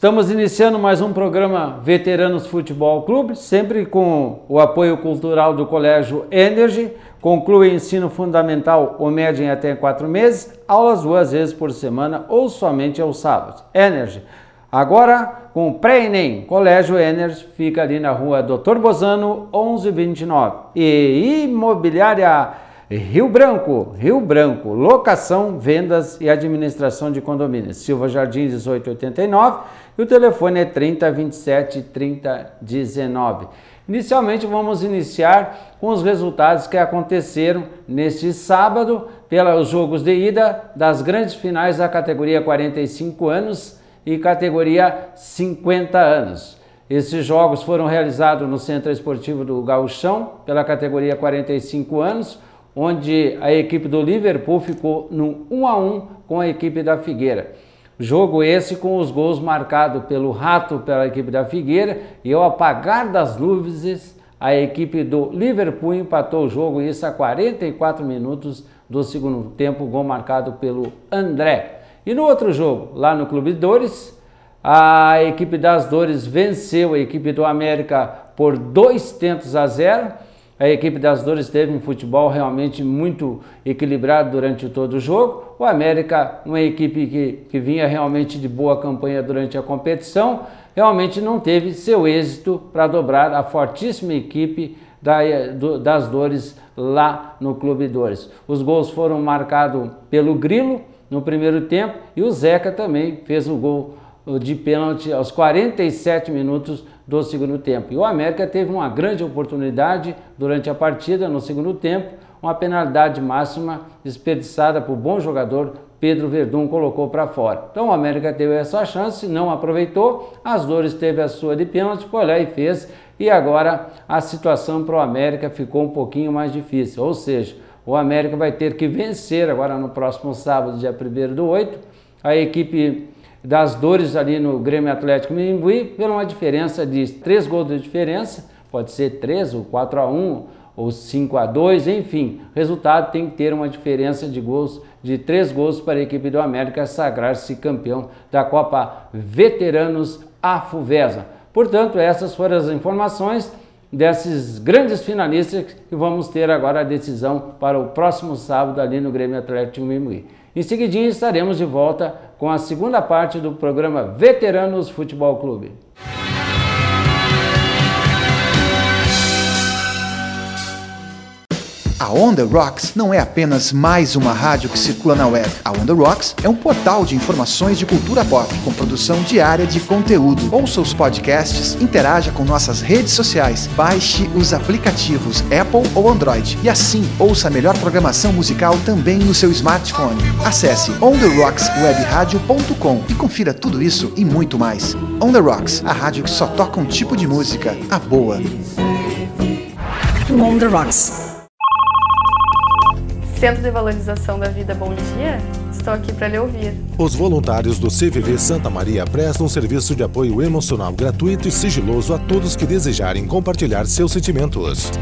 Estamos iniciando mais um programa Veteranos Futebol Clube, sempre com o apoio cultural do Colégio Energy. Conclui ensino fundamental ou médio em até 4 meses, aulas 2 vezes por semana ou somente aos sábados. Energy. Agora com o pré-ENEM, Colégio Energy, fica ali na rua Dr. Bozano, 1129. E Imobiliária Rio Branco, locação, vendas e administração de condomínios. Silva Jardim 1889 e o telefone é 3027 3019. Inicialmente vamos iniciar com os resultados que aconteceram neste sábado pelos jogos de ida das grandes finais da categoria 45 anos e categoria 50 anos. Esses jogos foram realizados no Centro Esportivo do Gauchão pela categoria 45 anos, onde a equipe do Liverpool ficou no 1-1 com a equipe da Figueira. Jogo esse com os gols marcados pelo Rato pela equipe da Figueira e ao apagar das luzes a equipe do Liverpool empatou o jogo, isso a 44 minutos do segundo tempo, gol marcado pelo André. E no outro jogo, lá no Clube Dores, a equipe das Dores venceu a equipe do América por 2-0. A equipe das Dores teve um futebol realmente muito equilibrado durante todo o jogo. O América, uma equipe que vinha realmente de boa campanha durante a competição, realmente não teve seu êxito para dobrar a fortíssima equipe das Dores lá no Clube Dores. Os gols foram marcados pelo Grilo no primeiro tempo e o Zeca também fez o gol de pênalti aos 47 minutos do segundo tempo. E o América teve uma grande oportunidade durante a partida no segundo tempo, uma penalidade máxima desperdiçada por bom jogador Pedro Verdun colocou para fora. Então o América teve essa chance, não aproveitou, as Dores teve a sua de pênalti, foi lá e fez, e agora a situação para o América ficou um pouquinho mais difícil, ou seja, o América vai ter que vencer agora no próximo sábado, dia 1º/8, a equipe das Dores ali no Grêmio Atlético Minimbuí, pela uma diferença de 3 gols de diferença, pode ser 3 ou 4-1 ou 5-2, enfim, o resultado tem que ter uma diferença de gols de 3 gols para a equipe do América sagrar-se campeão da Copa Veteranos Afuvesa. Portanto, essas foram as informações desses grandes finalistas que vamos ter agora a decisão para o próximo sábado ali no Grêmio Atlético Minimbuí. Em seguidinho estaremos de volta com a segunda parte do programa Veteranos Futebol Clube. A On The Rocks não é apenas mais uma rádio que circula na web. A On The Rocks é um portal de informações de cultura pop, com produção diária de conteúdo. Ouça os podcasts, interaja com nossas redes sociais, baixe os aplicativos Apple ou Android e assim ouça a melhor programação musical também no seu smartphone. Acesse ontherockswebradio.com e confira tudo isso e muito mais. On The Rocks, a rádio que só toca um tipo de música, a boa. On The Rocks. Centro de Valorização da Vida Bom Dia, estou aqui para lhe ouvir. Os voluntários do CVV Santa Maria prestam um serviço de apoio emocional gratuito e sigiloso a todos que desejarem compartilhar seus sentimentos.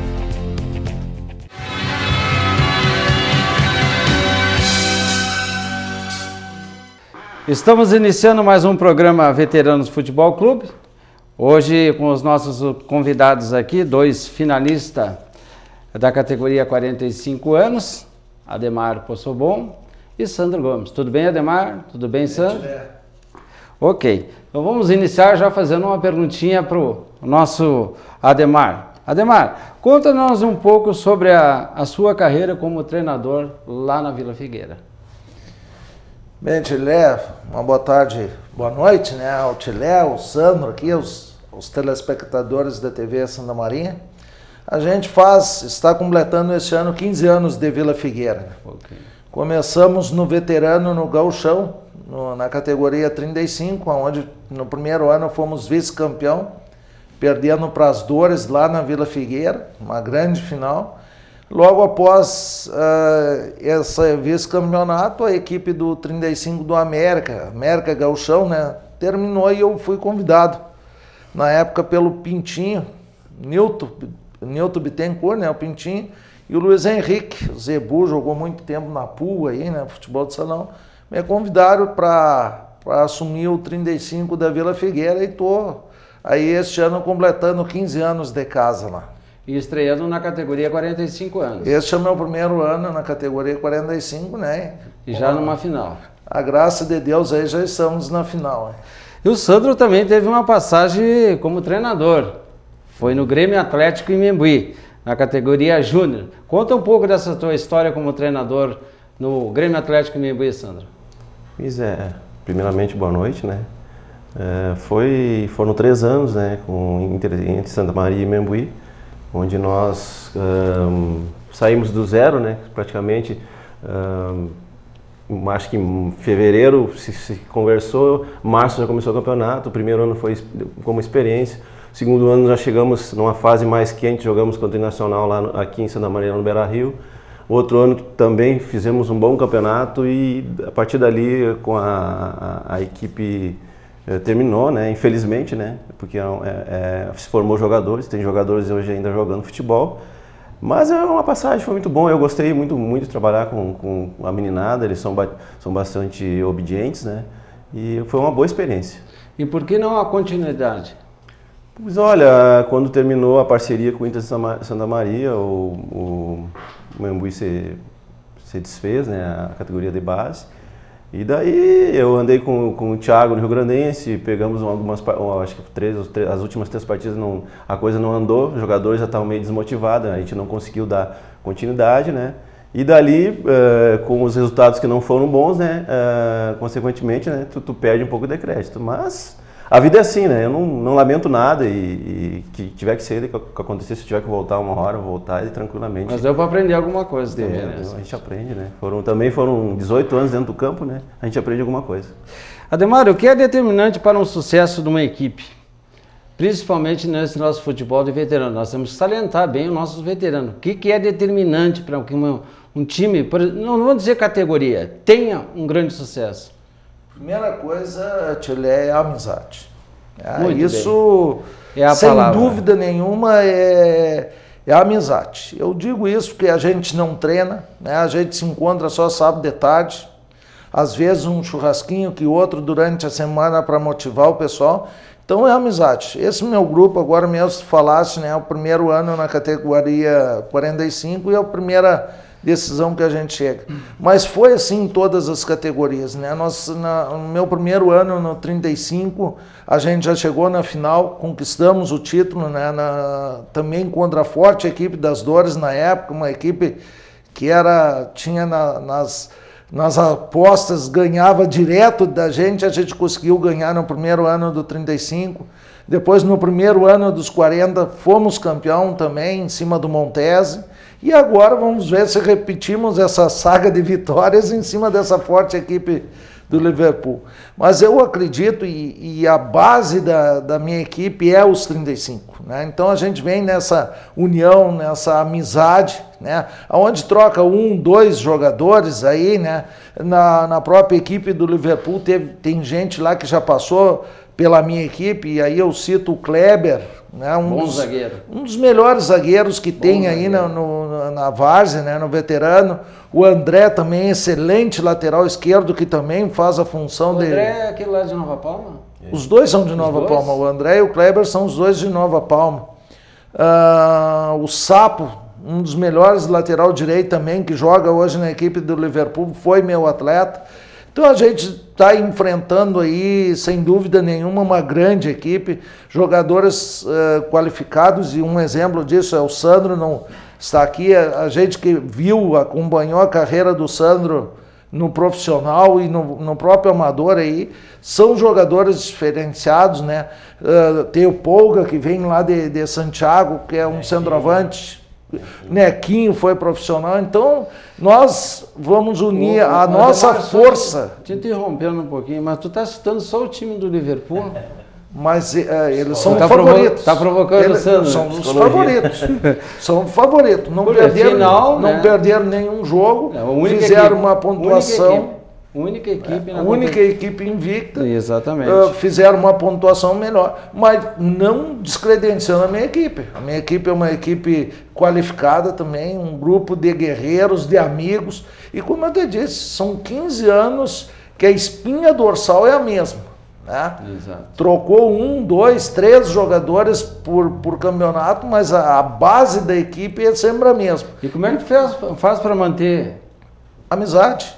Estamos iniciando mais um programa Veteranos Futebol Clube. Hoje com os nossos convidados aqui, 2 finalistas da categoria 45 anos. Ademar Possobon e Sandro Gomes. Tudo bem, Ademar? Tudo bem, Sandro? Ok. Então vamos iniciar já fazendo uma perguntinha para o nosso Ademar. Ademar, conta-nos um pouco sobre a sua carreira como treinador lá na Vila Figueira. Bem, Tilé, uma boa tarde, boa noite, né, ao Tilé, ao Sandro aqui, os telespectadores da TV Santa Maria. A gente está completando este ano 15 anos de Vila Figueira. Okay. Começamos no veterano, no gauchão, na categoria 35, onde no primeiro ano fomos vice-campeão, perdendo para as Dores lá na Vila Figueira, uma grande final. Logo após esse vice-campeonato, a equipe do 35 do América Gauchão, né, terminou e eu fui convidado, na época pelo Pintinho, Nilton Bittencourt, né, o Pintinho, e o Luiz Henrique, o Zebu, jogou muito tempo na PUA aí, né, futebol de salão, me convidaram para assumir o 35 da Vila Figueira e estou aí este ano completando 15 anos de casa lá. E estreando na categoria 45 anos. Este é o meu primeiro ano na categoria 45, né? E já numa final. A graça de Deus aí já estamos na final. Hein? E o Sandro também teve uma passagem como treinador. Foi no Grêmio Atlético em Membuí, na categoria Júnior. Conta um pouco dessa tua história como treinador no Grêmio Atlético em Membuí, Sandro. Primeiramente, boa noite, né? Foram 3 anos, né, entre Santa Maria e Membuí, onde nós saímos do zero, né, praticamente. Acho que em fevereiro se conversou, março já começou o campeonato, o primeiro ano foi como experiência, o segundo ano já chegamos numa fase mais quente, jogamos contra o Nacional lá aqui em Santa Maria, no Beira-Rio. O outro ano também fizemos um bom campeonato e a partir dali com a equipe terminou, né, infelizmente, né, porque se formou jogadores, tem jogadores hoje ainda jogando futebol. Mas é uma passagem, foi muito bom, eu gostei muito de trabalhar com a meninada, eles são bastante obedientes, né? E foi uma boa experiência. E por que não a continuidade? Pois olha, quando terminou a parceria com o Inter de Santa Maria, o Membuí se desfez, né, a categoria de base. E daí eu andei com o Thiago no Rio Grandense, pegamos acho que as últimas 3 partidas a coisa não andou, os jogadores já estavam meio desmotivados, a gente não conseguiu dar continuidade, né? E dali, com os resultados que não foram bons, né, consequentemente, né, tu perde um pouco de crédito. Mas a vida é assim, né? Eu não lamento nada e que tiver que ser, que acontecer, se tiver que voltar uma hora, voltar tranquilamente. Mas deu para aprender alguma coisa também, né? A gente aprende, né? Também foram 18 anos dentro do campo, né? A gente aprende alguma coisa. Ademar, o que é determinante para um sucesso de uma equipe? Principalmente nesse nosso futebol de veterano. Nós temos que salientar bem os nossos veteranos. O que é determinante para que um time, não vou dizer categoria, tenha um grande sucesso? Primeira coisa, Tchê, é a amizade. Isso é a sem palavra. Dúvida nenhuma, é a amizade. Eu digo isso porque a gente não treina, né? A gente se encontra só sábado de tarde, às vezes um churrasquinho que outro durante a semana para motivar o pessoal. Então é amizade. Esse meu grupo, agora mesmo se falasse, né, é o primeiro ano na categoria 45 e é a primeira decisão que a gente chega. Mas foi assim em todas as categorias, né? No meu primeiro ano, no 35, a gente já chegou na final, conquistamos o título, né? Também contra a forte equipe das Dores na época, uma equipe que tinha nas apostas, ganhava direto da gente, a gente conseguiu ganhar no primeiro ano do 35. Depois, no primeiro ano dos 40, fomos campeão também, em cima do Montese. E agora vamos ver se repetimos essa saga de vitórias em cima dessa forte equipe do Liverpool. Mas eu acredito, e a base da minha equipe é os 35. Né? Então a gente vem nessa união, nessa amizade, né? Onde troca 1, 2 jogadores aí, né? Na própria equipe do Liverpool tem gente lá que já passou pela minha equipe, e aí eu cito o Kleber, né? Um dos melhores zagueiros que tem aí na várzea, né? No veterano. O André também, excelente lateral esquerdo, que também faz a função de... O André é aquele lá de Nova Palma? Os dois são de Nova Palma, o André e o Kleber são os dois de Nova Palma. O Sapo, um dos melhores lateral direito também, que joga hoje na equipe do Liverpool, foi meu atleta. Então a gente está enfrentando aí, sem dúvida nenhuma, uma grande equipe, jogadores qualificados, e um exemplo disso é o Sandro, não está aqui, a gente que viu, acompanhou a carreira do Sandro no profissional e no próprio amador aí, são jogadores diferenciados, né? Tem o Polga, que vem lá de Santiago, que é um centroavante. Nequinho foi profissional, então nós vamos unir a nossa força. Te interrompendo um pouquinho, mas tu está citando só o time do Liverpool? Mas eles são favoritos. Está provocando o Sandro. São os favoritos. São favoritos. Não perderam nenhum jogo, fizeram uma pontuação. Única equipe. Única equipe invicta. Exatamente. Fizeram uma pontuação melhor. Mas não descredenciando a minha equipe. A minha equipe é uma equipe qualificada também, um grupo de guerreiros, de amigos. E como eu te disse, são 15 anos que a espinha dorsal é a mesma, né? Exato. Trocou 1, 2, 3 jogadores por campeonato, mas a base da equipe é sempre a mesma. E como é que faz para manter? Amizade.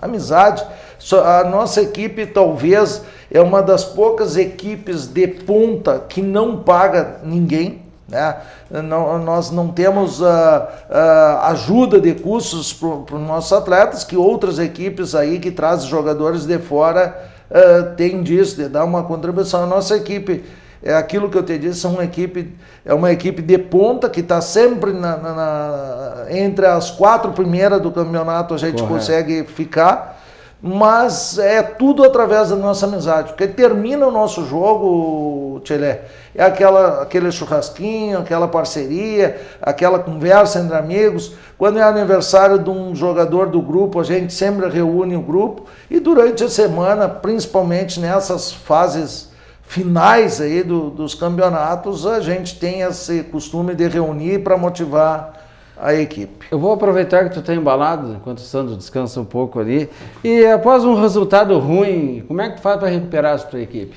A nossa equipe talvez é uma das poucas equipes de ponta que não paga ninguém, né? Nós não temos ajuda de custos para os nossos atletas, que outras equipes aí que trazem jogadores de fora têm disso, de dar uma contribuição. A nossa equipe, é aquilo que eu te disse, é uma equipe de ponta que está sempre entre as 4 primeiras do campeonato, a gente consegue ficar. Mas é tudo através da nossa amizade, porque termina o nosso jogo, Tchê, é aquele churrasquinho, aquela parceria, aquela conversa entre amigos. Quando é aniversário de um jogador do grupo, a gente sempre reúne o grupo, e durante a semana, principalmente nessas fases finais aí dos campeonatos, a gente tem esse costume de reunir para motivar a equipe. Eu vou aproveitar que tu está embalado, enquanto o Sandro descansa um pouco ali. E após um resultado ruim, como é que tu faz para recuperar a tua equipe?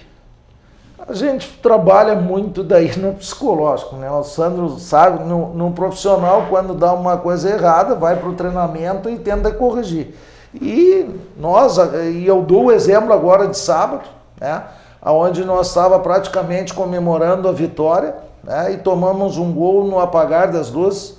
A gente trabalha muito daí no psicológico, né? O Sandro sabe, no profissional, quando dá uma coisa errada, vai para o treinamento e tenta corrigir. E eu dou o exemplo agora de sábado, né? Onde nós estávamos praticamente comemorando a vitória, né? E tomamos um gol no apagar das luzes.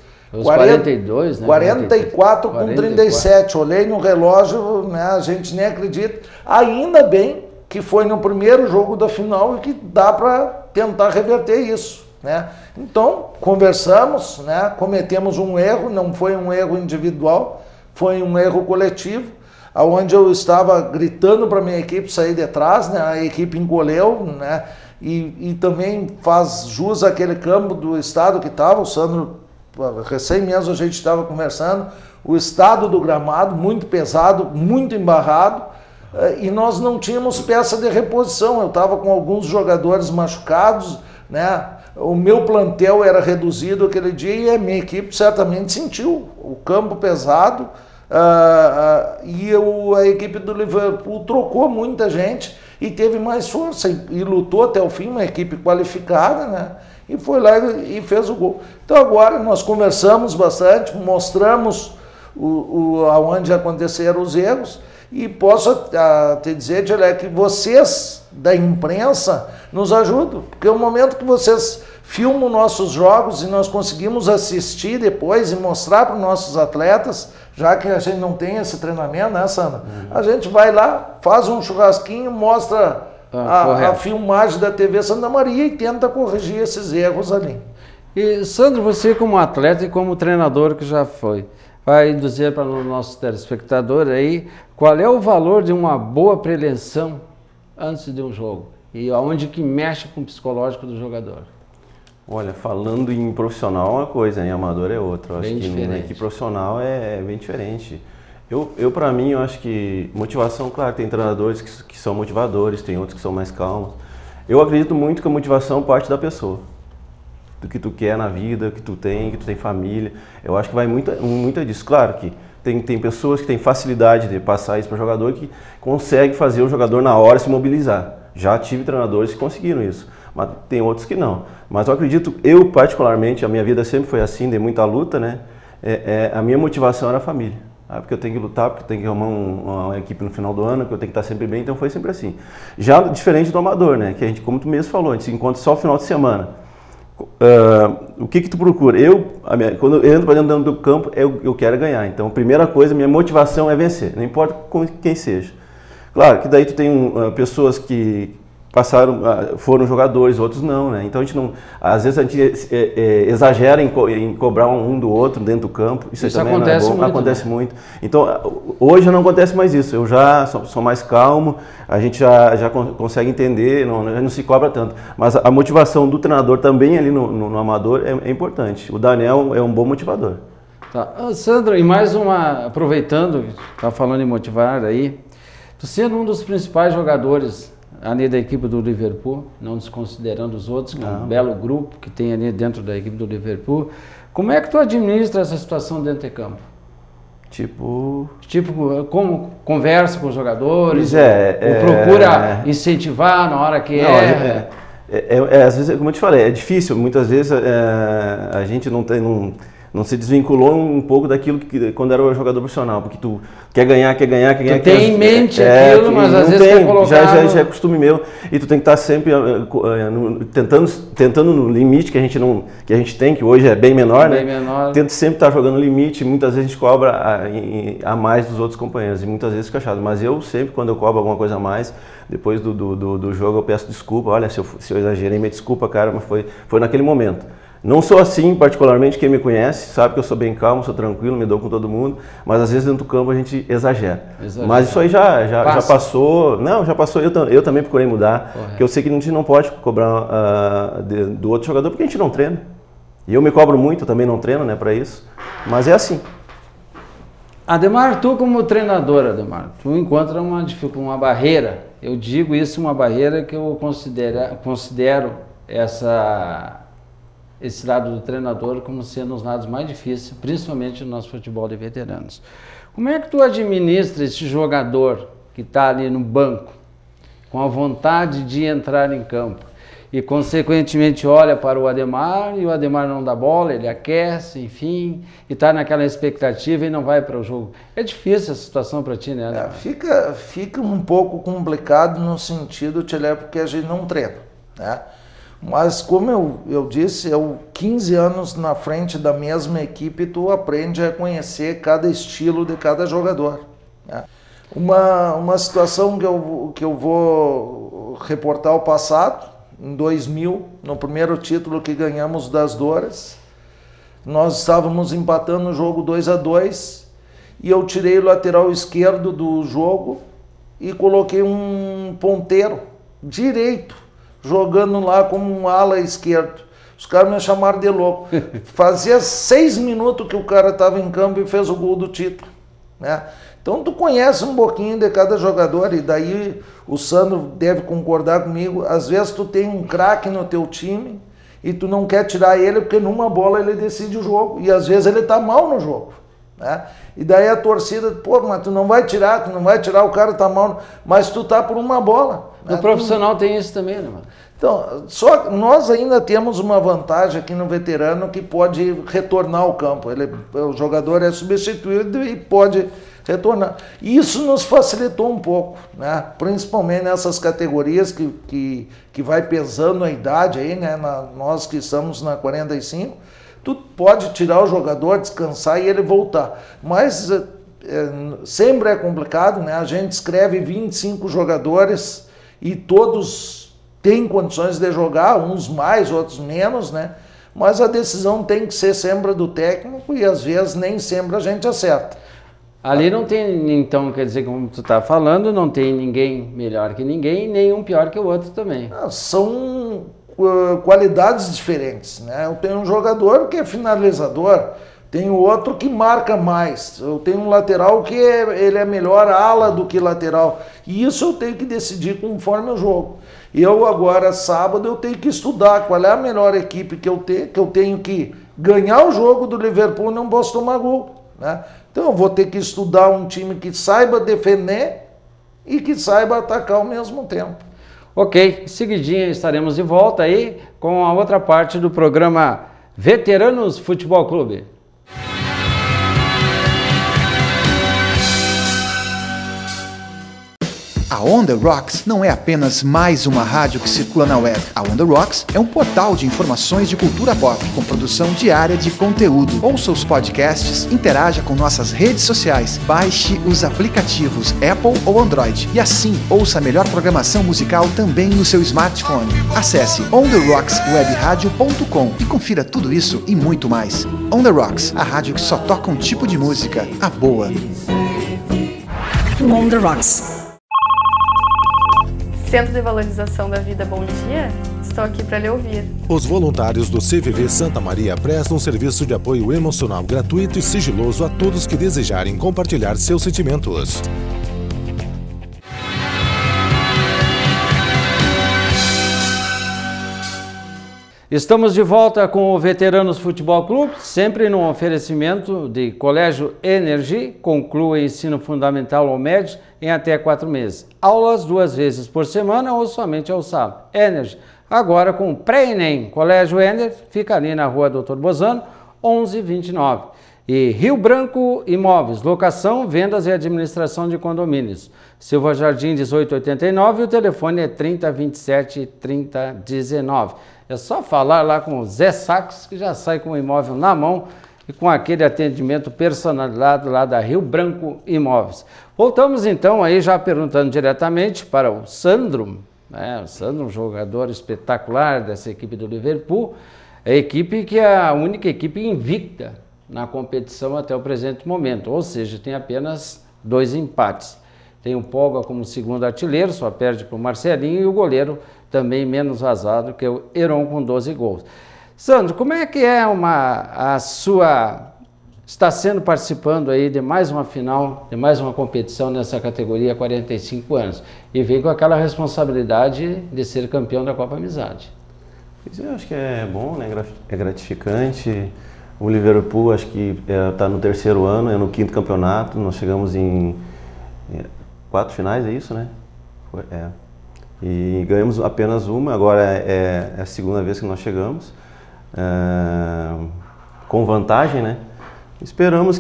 42, né? 44 com 37. Olhei no relógio, né? A gente nem acredita. Ainda bem que foi no primeiro jogo da final e que dá para tentar reverter isso, né? Então, conversamos, né? Cometemos um erro, não foi um erro individual, foi um erro coletivo, onde eu estava gritando para minha equipe sair de trás, né? A equipe encolheu, né? E também faz jus àquele campo do estado que estava, o Sandro, recém mesmo a gente estava conversando, o estado do gramado muito pesado, muito embarrado, e nós não tínhamos peça de reposição. Eu estava com alguns jogadores machucados, né? O meu plantel era reduzido aquele dia e a minha equipe certamente sentiu o campo pesado, e a equipe do Liverpool trocou muita gente e teve mais força e lutou até o fim, uma equipe qualificada, né? E foi lá e fez o gol. Então agora nós conversamos bastante, mostramos aonde aconteceram os erros, e posso te dizer, Tchê, que vocês da imprensa nos ajudam, porque o momento que vocês filmam nossos jogos e nós conseguimos assistir depois e mostrar para os nossos atletas, já que a gente não tem esse treinamento, né, Sandra? A gente vai lá, faz um churrasquinho, mostra a filmagem da TV Santa Maria e tenta corrigir esses erros ali. E, Sandro, você como atleta e como treinador que já foi, vai dizer para o nosso telespectador aí qual é o valor de uma boa preleção antes de um jogo e aonde que mexe com o psicológico do jogador? Olha, falando em profissional é uma coisa, em amador é outra. Eu acho que na equipe profissional é bem diferente. Para mim, eu acho que motivação, claro, tem treinadores que são motivadores, tem outros que são mais calmos. Eu acredito muito que a motivação parte da pessoa, do que tu quer na vida, que tu tem família. Eu acho que vai muito disso. Claro que tem pessoas que têm facilidade de passar isso para o jogador, que consegue fazer o jogador na hora se mobilizar. Já tive treinadores que conseguiram isso, mas tem outros que não. Mas eu acredito, eu particularmente, a minha vida sempre foi assim, de muita luta, né? A minha motivação era a família. Porque eu tenho que lutar, porque eu tenho que arrumar uma equipe no final do ano, que eu tenho que estar sempre bem, então foi sempre assim. Já diferente do amador, né? Que a gente, como tu mesmo falou, a gente se encontra só no final de semana. O que tu procura? Quando eu entro para dentro do campo, eu quero ganhar. Então, a primeira coisa, minha motivação é vencer, não importa com quem seja. Claro que daí tu tem pessoas que foram jogadores, outros não, né? Então às vezes a gente exagera em cobrar um do outro dentro do campo. Isso também acontece, não é bom. Acontece muito. Então hoje não acontece mais isso. Eu já sou mais calmo, a gente já consegue entender, não se cobra tanto. Mas a motivação do treinador também ali no amador é importante. O Daniel é um bom motivador. Tá. Sandro, e mais uma, aproveitando, está falando em motivar aí, tu sendo um dos principais jogadores ali da equipe do Liverpool, não desconsiderando os outros, que é um belo grupo que tem ali dentro da equipe do Liverpool. Como é que tu administra essa situação dentro de campo? Tipo, como conversa com os jogadores? Pois ou procura incentivar na hora que erra? Às vezes, como eu te falei, é difícil. Muitas vezes a gente não se desvinculou um pouco daquilo que quando era o jogador profissional, porque tu quer ganhar. Tu tem em mente aquilo, mas às vezes quer colocar... Já é costume meu, e tu tem que estar sempre tentando no limite que a gente tem, que hoje é bem menor, né? Tenta sempre estar jogando no limite, muitas vezes a gente cobra a mais dos outros companheiros, e muitas vezes fica chato, mas eu sempre, quando eu cobro alguma coisa a mais, depois do jogo eu peço desculpa, olha, se eu exagerei, me desculpa, cara, mas foi naquele momento. Não sou assim, particularmente, quem me conhece sabe que eu sou bem calmo, sou tranquilo, me dou com todo mundo, mas às vezes dentro do campo a gente exagera. Mas isso aí já passou, já passou, eu também procurei mudar, porque eu sei que a gente não pode cobrar do outro jogador porque a gente não treina. E eu me cobro muito, também não treino, né, para isso, mas é assim. Ademar, tu como treinador, tu encontra uma barreira, eu digo isso, uma barreira que eu considero esse lado do treinador como sendo os lados mais difíceis, principalmente no nosso futebol de veteranos. Como é que tu administra esse jogador que está ali no banco, com a vontade de entrar em campo, e consequentemente olha para o Ademar, e o Ademar não dá bola, ele aquece, enfim, e está naquela expectativa e não vai para o jogo? É difícil essa situação para ti, né, Ademar? Fica um pouco complicado no sentido, porque a gente não treina, né? Mas como eu disse, 15 anos na frente da mesma equipe, tu aprende a conhecer cada estilo de cada jogador, né? Uma situação que eu vou reportar ao passado, em 2000, no primeiro título que ganhamos das Dores, nós estávamos empatando o jogo 2-2 e eu tirei o lateral esquerdo do jogo e coloquei um ponteiro direito, jogando lá como um ala esquerdo. Os caras me chamaram de louco. Fazia 6 minutos que o cara estava em campo e fez o gol do título, né? Então tu conhece um pouquinho de cada jogador, e daí o Sandro deve concordar comigo, às vezes tu tem um craque no teu time e tu não quer tirar ele porque numa bola ele decide o jogo, e às vezes ele tá mal no jogo, né? E daí a torcida, mas tu não vai tirar, o cara tá mal, mas tu tá por uma bola. No profissional tem isso também, né, mano? Então, só nós ainda temos uma vantagem aqui no veterano que pode retornar ao campo. O jogador é substituído e pode retornar. Isso nos facilitou um pouco, né? Principalmente nessas categorias que vai pesando a idade aí, né? Nós que estamos na 45, tu pode tirar o jogador, descansar e ele voltar. Mas sempre é complicado, né? A gente escreve 25 jogadores e todos têm condições de jogar, uns mais, outros menos, né? Mas a decisão tem que ser sempre do técnico e às vezes nem sempre a gente acerta. Ali não tem, então, quer dizer, como tu está falando, não tem ninguém melhor que ninguém, nem um pior que o outro também. São qualidades diferentes, né? Eu tenho um jogador que é finalizador, tenho outro que marca mais, eu tenho um lateral que ele é melhor ala do que lateral, e isso eu tenho que decidir conforme o jogo. Eu agora, sábado, eu tenho que estudar qual é a melhor equipe que eu tenho que ganhar o jogo do Liverpool e não posso tomar gol, né? Então eu vou ter que estudar um time que saiba defender e que saiba atacar ao mesmo tempo. Ok, seguidinha estaremos de volta aí com a outra parte do programa Veteranos Futebol Clube. A On The Rocks não é apenas mais uma rádio que circula na web. A On The Rocks é um portal de informações de cultura pop, com produção diária de conteúdo. Ouça os podcasts, interaja com nossas redes sociais, baixe os aplicativos Apple ou Android e assim ouça a melhor programação musical também no seu smartphone. Acesse ontherockswebradio.com e confira tudo isso e muito mais. On The Rocks, a rádio que só toca um tipo de música, a boa. On The Rocks. Centro de Valorização da Vida Bom Dia, estou aqui para lhe ouvir. Os voluntários do CVV Santa Maria prestam serviço de apoio emocional gratuito e sigiloso a todos que desejarem compartilhar seus sentimentos. Estamos de volta com o Veteranos Futebol Clube, sempre no oferecimento de Colégio Energy, conclua ensino fundamental ou médio em até 4 meses. Aulas 2 vezes por semana ou somente ao sábado. Energy, agora com pré-ENEM. Colégio Energy fica ali na rua Dr. Bozano, 1129. E Rio Branco Imóveis, locação, vendas e administração de condomínios. Silva Jardim 1889 e o telefone é 3027 3019. É só falar lá com o Zé Sacos que já sai com o imóvel na mão e com aquele atendimento personalizado lá da Rio Branco Imóveis. Voltamos então aí já perguntando diretamente para o Sandro, né? O Sandro, um jogador espetacular dessa equipe do Liverpool, a equipe que é a única equipe invicta na competição até o presente momento, ou seja, tem apenas 2 empates. Tem o Pogba como segundo artilheiro, só perde para o Marcelinho, e o goleiro também menos vazado, que é o Heron com 12 gols. Sandro, como é que é a sua... Está sendo participando aí de mais uma final, de mais uma competição nessa categoria 45 anos, e vem com aquela responsabilidade de ser campeão da Copa Amizade. Eu acho que é bom, né? É gratificante. O Liverpool acho que está no 3º ano, é no 5º campeonato, nós chegamos em 4 finais, é isso, né? E ganhamos apenas uma, agora é a 2ª vez que nós chegamos, com vantagem, né? Esperamos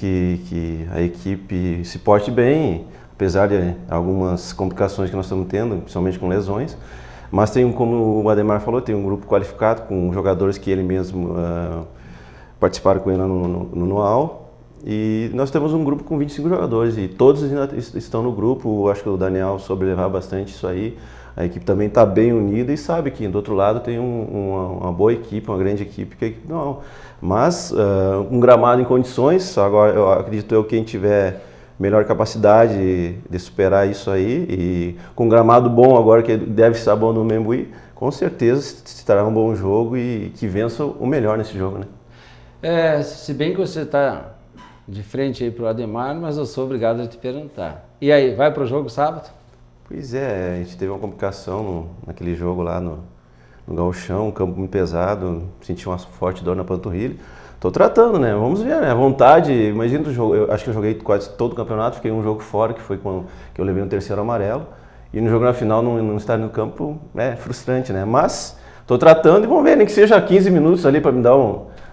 que a equipe se porte bem, apesar de algumas complicações que nós estamos tendo, principalmente com lesões, mas tem, como o Ademar falou, tem um grupo qualificado com jogadores que ele mesmo participaram com ele no Noal. E nós temos um grupo com 25 jogadores e todos ainda estão no grupo. Acho que o Daniel soube levar bastante isso aí. A equipe também está bem unida e sabe que do outro lado tem uma boa equipe, uma grande equipe, que a equipe não. Mas um gramado em condições, agora eu acredito quem tiver melhor capacidade de superar isso aí, e com um gramado bom agora, que deve estar bom no Membuí, com certeza estará um bom jogo e que vença o melhor nesse jogo, né? Se bem que você está de frente aí para o Ademar, mas eu sou obrigado a te perguntar. E aí, vai para o jogo sábado? Pois é, a gente teve uma complicação naquele jogo lá no Gauchão, um campo muito pesado, senti uma forte dor na panturrilha. Estou tratando, né? Vamos ver, né? A vontade, imagina o jogo, eu acho que eu joguei quase todo o campeonato, fiquei um jogo fora, que foi quando que eu levei um 3º amarelo, e no jogo na final não estar no campo é frustrante, né? Mas estou tratando e vamos ver, nem que seja 15 minutos ali para me dar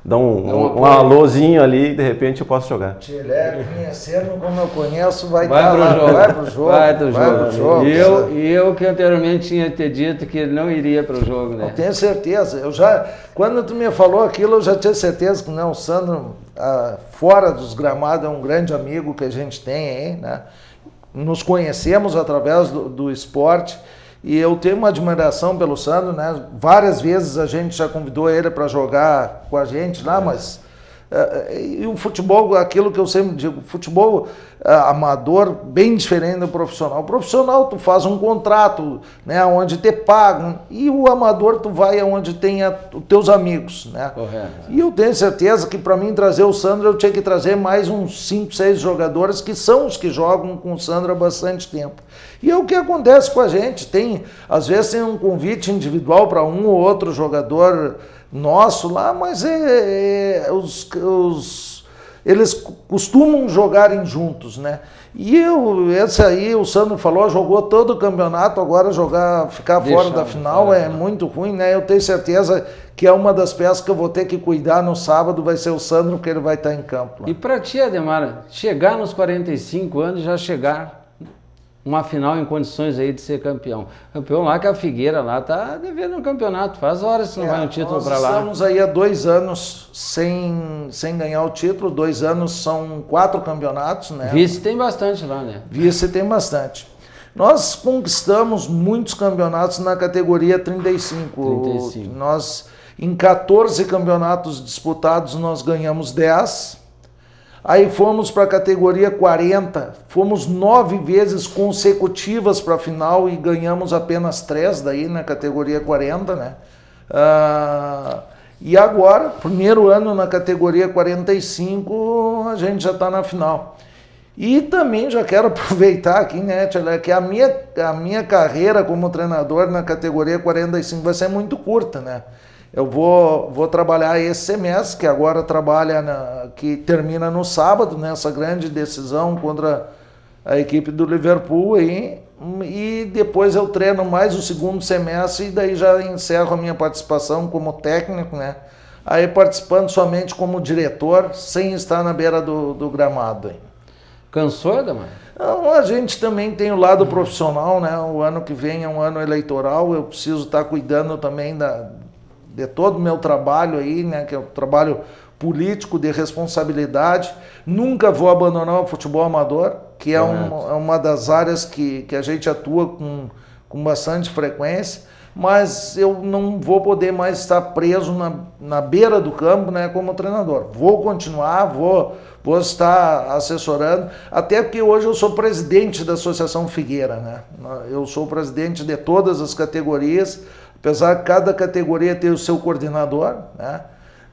um alôzinho ali e de repente eu posso jogar. Tilé, conhecendo como eu conheço, vai pro jogo. Vai pro jogo. Vai pro jogo. E eu que anteriormente tinha te dito que ele não iria pro jogo, né? Eu tenho certeza. Quando tu me falou aquilo, eu já tinha certeza que não, o Sandro, fora dos gramados, é um grande amigo que a gente tem aí, né? Nos conhecemos através do esporte. E eu tenho uma admiração pelo Sandro, né? Várias vezes a gente já convidou ele para jogar com a gente lá, mas e o futebol, aquilo que eu sempre digo, futebol amador bem diferente do profissional. O profissional tu faz um contrato, né, onde te pagam, e o amador tu vai aonde tem os teus amigos, né? Correto. E eu tenho certeza que para mim trazer o Sandro eu tinha que trazer mais uns 5, 6 jogadores que são os que jogam com o Sandro há bastante tempo. E é o que acontece com a gente, às vezes tem um convite individual para um ou outro jogador nosso lá, mas eles costumam jogarem juntos, né? E esse aí, o Sandro falou, jogou todo o campeonato, agora ficar fora da final é muito ruim, né? Eu tenho certeza que é uma das peças que eu vou ter que cuidar no sábado, vai ser o Sandro, que ele vai estar em campo lá. E para ti, Ademar, chegar nos 45 anos, já chegar uma final em condições aí de ser campeão. Campeão lá que a Figueira lá tá devendo um campeonato, faz horas que não vai um título para lá. Nós estamos aí há 2 anos sem ganhar o título, 2 anos são 4 campeonatos, né? Vice tem bastante lá, né? Vice tem bastante. Nós conquistamos muitos campeonatos na categoria 35. Nós, em 14 campeonatos disputados, nós ganhamos 10. Aí fomos para a categoria 40, fomos 9 vezes consecutivas para a final e ganhamos apenas 3 daí na categoria 40, né? E agora, primeiro ano na categoria 45, a gente já está na final. E também já quero aproveitar aqui, né, Tchela, que a minha carreira como treinador na categoria 45 vai ser muito curta, né? Eu vou trabalhar esse semestre, que agora trabalha, que termina no sábado, nessa grande decisão contra a equipe do Liverpool aí, e depois eu treino mais o segundo semestre e daí já encerro a minha participação como técnico, né? Aí participando somente como diretor, sem estar na beira do gramado aí. Cansou, Adamar? Não, a gente também tem o lado profissional, né? O ano que vem é um ano eleitoral, eu preciso estar cuidando também de todo o meu trabalho aí, né? Que é o trabalho político de responsabilidade. Nunca vou abandonar o futebol amador, que é uma das áreas que a gente atua com bastante frequência, mas eu não vou poder mais estar preso na beira do campo, né, como treinador. Vou continuar, vou estar assessorando, até porque hoje eu sou presidente da Associação Figueira, né? Eu sou presidente de todas as categorias, apesar de cada categoria ter o seu coordenador, né?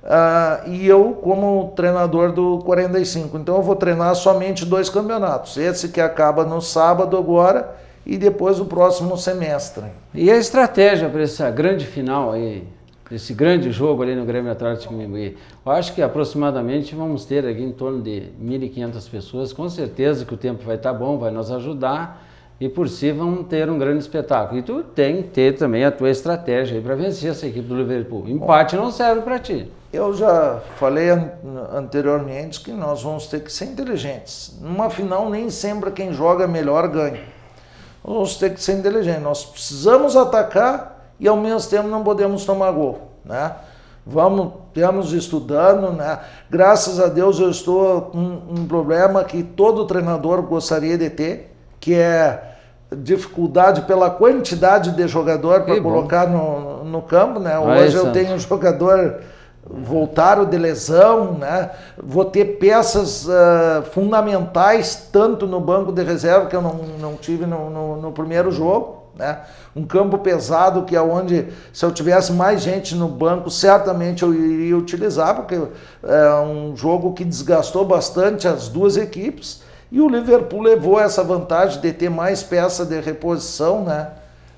E eu como treinador do 45, então eu vou treinar somente 2 campeonatos, esse que acaba no sábado agora e depois o próximo semestre. E a estratégia para essa grande final aí, esse grande jogo ali no Grêmio Atlético Imbuí? Eu acho que aproximadamente vamos ter aqui em torno de 1.500 pessoas, com certeza que o tempo vai estar bom, vai nos ajudar e por si vamos ter um grande espetáculo. E tu tem que ter também a tua estratégia aí para vencer essa equipe do Liverpool. Empate não serve para ti. Eu já falei anteriormente que nós vamos ter que ser inteligentes. Numa final nem sempre quem joga melhor ganha. Nós vamos ter que ser inteligentes. Nós precisamos atacar e ao mesmo tempo não podemos tomar gol, né? Temos estudando, né? Graças a Deus eu estou com um problema que todo treinador gostaria de ter, que é dificuldade pela quantidade de jogador para colocar no campo, né? Hoje eu tenho jogador voltaram de lesão, né? Vou ter peças fundamentais tanto no banco de reserva que eu não tive no primeiro jogo, né? Um campo pesado que é onde se eu tivesse mais gente no banco certamente eu iria utilizar, porque é um jogo que desgastou bastante as duas equipes e o Liverpool levou essa vantagem de ter mais peça de reposição, né?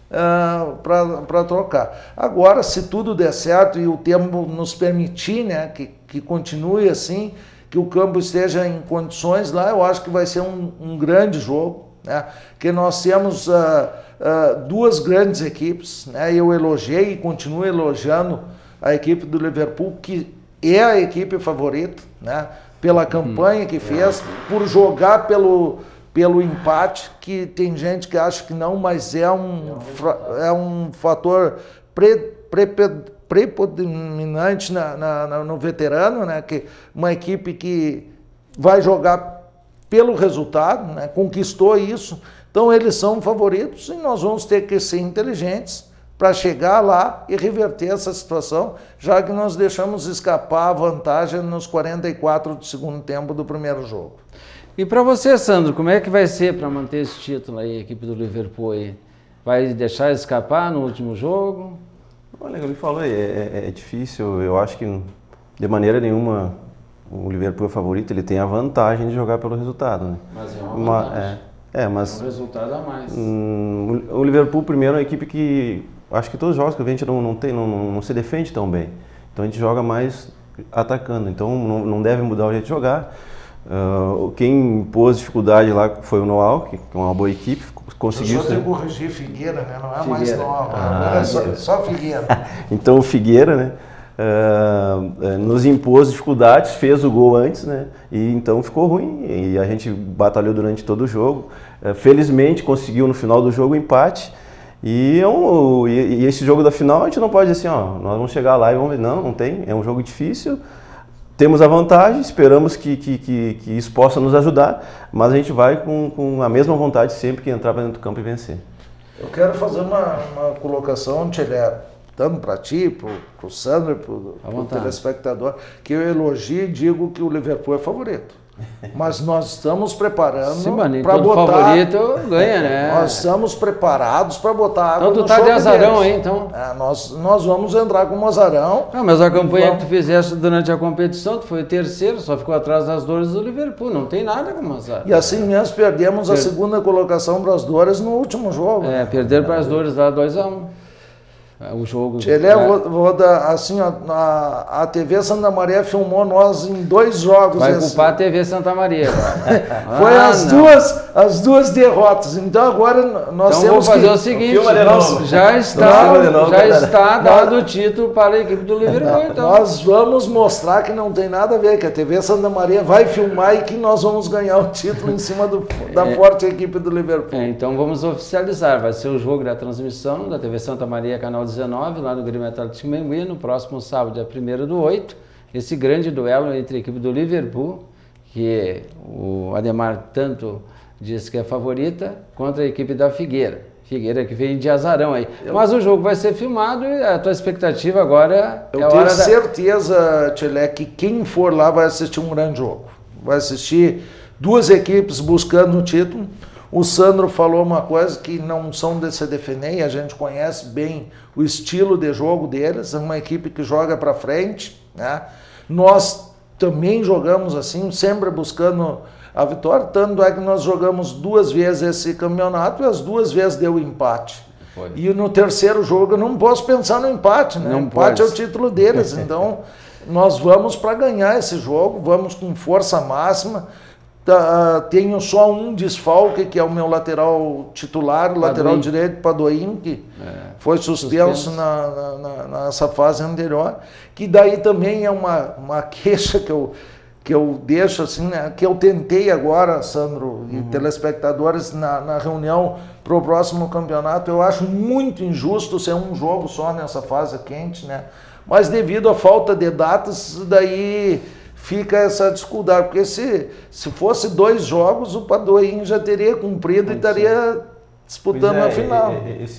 Para trocar. Agora, se tudo der certo e o tempo nos permitir, né, que continue assim, que o campo esteja em condições lá, eu acho que vai ser um grande jogo, né, que nós temos duas grandes equipes, né, eu elogiei e continuo elogiando a equipe do Liverpool, que é a equipe favorita, né, pela campanha que fez, por jogar pelo empate, que tem gente que acha que não, mas é um fator preponderante no veterano, né? Que uma equipe que vai jogar pelo resultado, né? Conquistou isso, então eles são favoritos e nós vamos ter que ser inteligentes para chegar lá e reverter essa situação, já que nós deixamos escapar a vantagem nos 44 do segundo tempo do primeiro jogo. E para você, Sandro, como é que vai ser para manter esse título aí, a equipe do Liverpool aí? Vai deixar escapar no último jogo? Olha, ele falou, é difícil, eu acho que de maneira nenhuma o Liverpool é favorito, ele tem a vantagem de jogar pelo resultado, né? Mas é uma vantagem. Mas um resultado a mais. O Liverpool, primeiro, é uma equipe que, acho que todos os jogos que a gente não se defende tão bem. Então a gente joga mais atacando, então não deve mudar o jeito de jogar. Quem impôs dificuldade lá foi o Noal, que é uma boa equipe, conseguiu... Eu só tenho que corrigir Figueira, né? Não é mais Noal, agora é só Figueira. Então o Figueira, né, nos impôs dificuldades, fez o gol antes, né, e então ficou ruim, e a gente batalhou durante todo o jogo. Felizmente conseguiu no final do jogo o empate, e esse jogo da final a gente não pode dizer assim, ó, nós vamos chegar lá e vamos ver, não tem, é um jogo difícil. Temos a vantagem, esperamos que isso possa nos ajudar, mas a gente vai com a mesma vontade sempre que entrar para dentro do campo e vencer. Eu quero fazer uma colocação, Tchê, tanto para ti, para o Sandro, para o telespectador, que eu elogio e digo que o Liverpool é favorito. Mas nós estamos preparando para botar... favorito ganha, né? Nós estamos preparados para botar água no chope. Então tu tá de azarão aí, então? Nós vamos entrar com um azarão. Mas a campanha que tu fizeste durante a competição, tu foi terceiro, só ficou atrás das dores do Liverpool, não tem nada como azar. E assim mesmo perdemos a segunda colocação para as dores no último jogo. Perderam para as dores lá 2-1. o jogo. Tchê, vou dar assim, ó, a TV Santa Maria filmou nós em 2 jogos. Vai culpar a TV Santa Maria. Foi as duas derrotas. Então agora nós então temos vou fazer o seguinte, já está dado o título para a equipe do Liverpool. Então. Nós vamos mostrar que não tem nada a ver, que a TV Santa Maria vai filmar e que nós vamos ganhar o título em cima da forte equipe do Liverpool. Então vamos oficializar, vai ser o jogo da transmissão da TV Santa Maria, canal 19, lá no Grêmio Atlético Membuí, no próximo sábado, dia 1º/8, esse grande duelo entre a equipe do Liverpool, que o Ademar tanto diz que é favorita, contra a equipe da Figueira. Figueira que vem de azarão aí. Mas o jogo vai ser filmado e a tua expectativa agora é a hora. Eu tenho certeza, Tchê, que quem for lá vai assistir um grande jogo. Vai assistir 2 equipes buscando o título. O Sandro falou uma coisa que não são de se defender, e a gente conhece bem o estilo de jogo deles, é uma equipe que joga para frente, né? Nós também jogamos assim, sempre buscando a vitória, tanto é que nós jogamos 2 vezes esse campeonato e as 2 vezes deu empate. Foi. E no terceiro jogo eu não posso pensar no empate, né? O empate é o título deles, então nós vamos para ganhar esse jogo, vamos com força máxima. Tenho só um desfalque, que é o meu lateral titular, o lateral direito, Padoim, que foi suspenso nessa fase anterior, que daí também é uma queixa que eu deixo assim, né, que eu tentei agora, Sandro e telespectadores, na reunião para o próximo campeonato. Eu acho muito injusto ser um jogo só nessa fase quente, né? Mas devido à falta de datas, daí fica essa dificuldade, porque se fosse 2 jogos, o Padoim já teria cumprido e estaria disputando a final.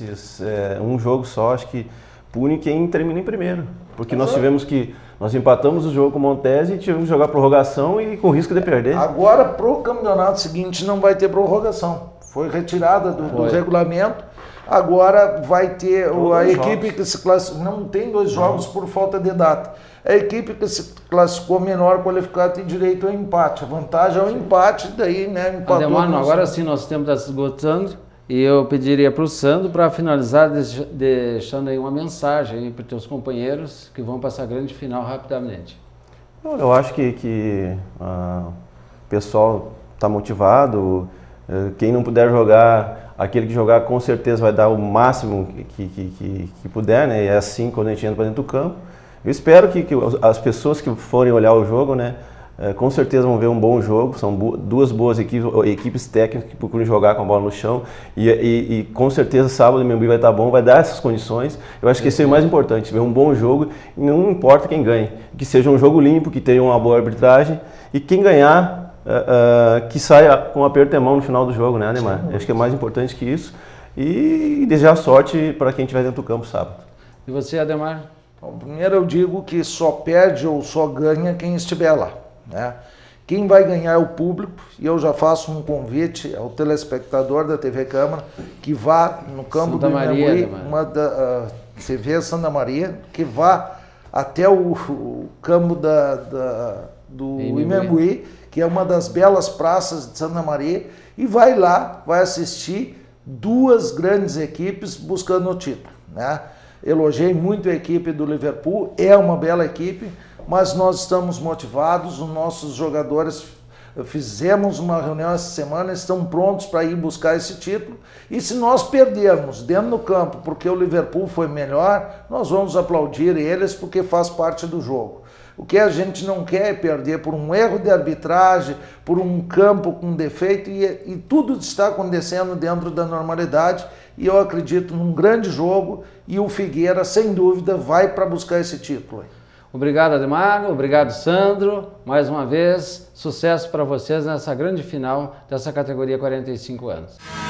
Um jogo só, acho que pune quem termina em primeiro, porque nós empatamos o jogo com o Montese e tivemos que jogar prorrogação e com risco de perder. Agora, pro campeonato seguinte, não vai ter prorrogação. Foi retirada do regulamento. Agora vai ter a equipe que se classificou. Não tem 2 jogos por falta de data. A equipe que se classificou menor qualificada tem direito ao empate. A vantagem é o empate, daí, né, empatou. Ademar, agora sim, nosso tempo está se esgotando. E eu pediria para o Sandro, para finalizar, deixando aí uma mensagem para os teus companheiros que vão passar a grande final rapidamente. Eu acho que o pessoal está motivado. Quem não puder jogar, aquele que jogar com certeza vai dar o máximo que puder, né? E é assim quando a gente entra para dentro do campo. Eu espero que as pessoas que forem olhar o jogo, né, com certeza vão ver um bom jogo. São 2 boas equipes técnicas que procuram jogar com a bola no chão. E com certeza sábado o Membuí vai estar bom, vai dar essas condições. Eu acho que esse é o mais importante, ver um bom jogo, e não importa quem ganhe. Que seja um jogo limpo, que tenha uma boa arbitragem, e quem ganhar, que saia com um aperto de mão no final do jogo, né, Ademar? Acho que é mais importante que isso. E desejar sorte para quem estiver dentro do campo sábado. E você, Ademar? Bom, primeiro eu digo que só perde ou só ganha quem estiver lá, né? Quem vai ganhar é o público, e eu já faço um convite ao telespectador da TV Câmara que vá no campo do Membuí, TV Santa Maria, que vá até o campo do Membuí, que é uma das belas praças de Santa Maria, e vai lá, vai assistir 2 grandes equipes buscando o título, né? Elogiei muito a equipe do Liverpool, é uma bela equipe, mas nós estamos motivados, os nossos jogadores fizemos uma reunião essa semana, estão prontos para ir buscar esse título, e se nós perdermos dentro do campo porque o Liverpool foi melhor, nós vamos aplaudir eles porque faz parte do jogo. O que a gente não quer é perder por um erro de arbitragem, por um campo com defeito, e tudo está acontecendo dentro da normalidade, e eu acredito num grande jogo, e o Figueira, sem dúvida, vai para buscar esse título. Obrigado, Ademar. Obrigado, Sandro. Mais uma vez, sucesso para vocês nessa grande final dessa categoria 45 anos.